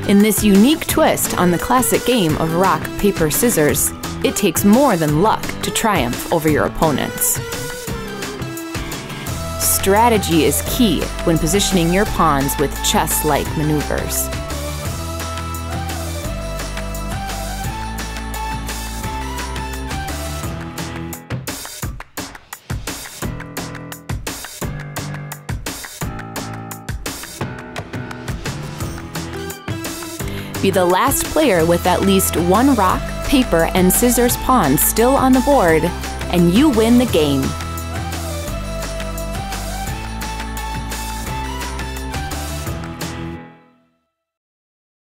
In this unique twist on the classic game of rock, paper, scissors, it takes more than luck to triumph over your opponents. Strategy is key when positioning your pawns with chess-like maneuvers. Be the last player with at least one rock, paper, and scissors pawn still on the board, and you win the game.